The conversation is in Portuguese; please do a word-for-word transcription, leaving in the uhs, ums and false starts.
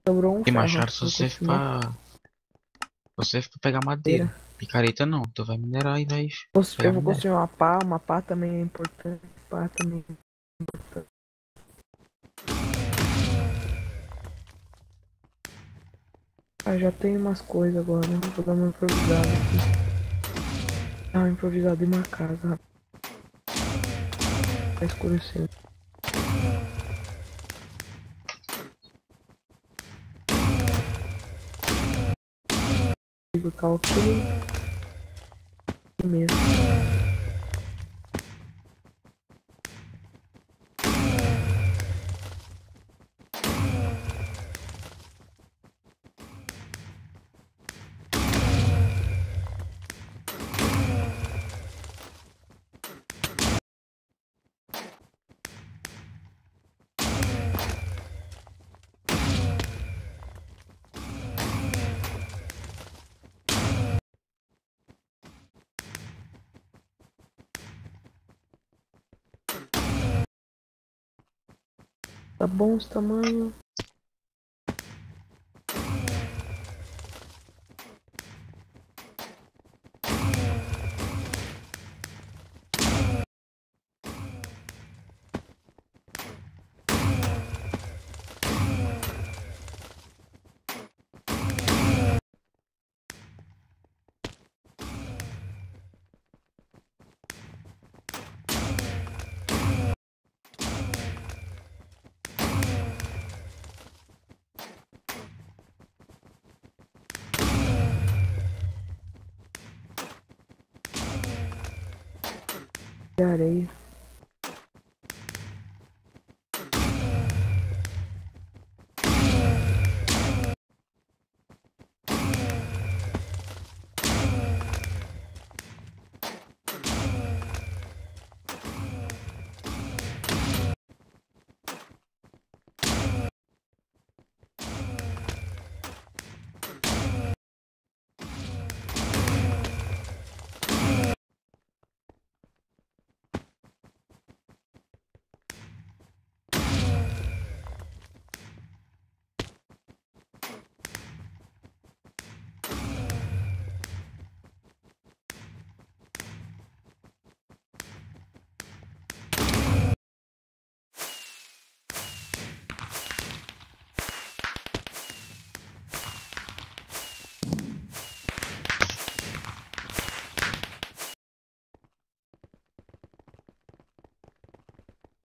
Sobrou um Tem ferro. machado só Vou serve continuar. pra. Só serve pra pegar madeira. Picareta não. Tu vai minerar e vai pegar Eu vou minério. construir uma pá. Uma pá também é importante. Pá também é importante. Ah, já tem umas coisas agora. Vou dar uma improvisada aqui. Ah, improvisada em uma casa. Tá escurecendo. Tá ok. Mesmo. Tá bom esse tamanho. De areia.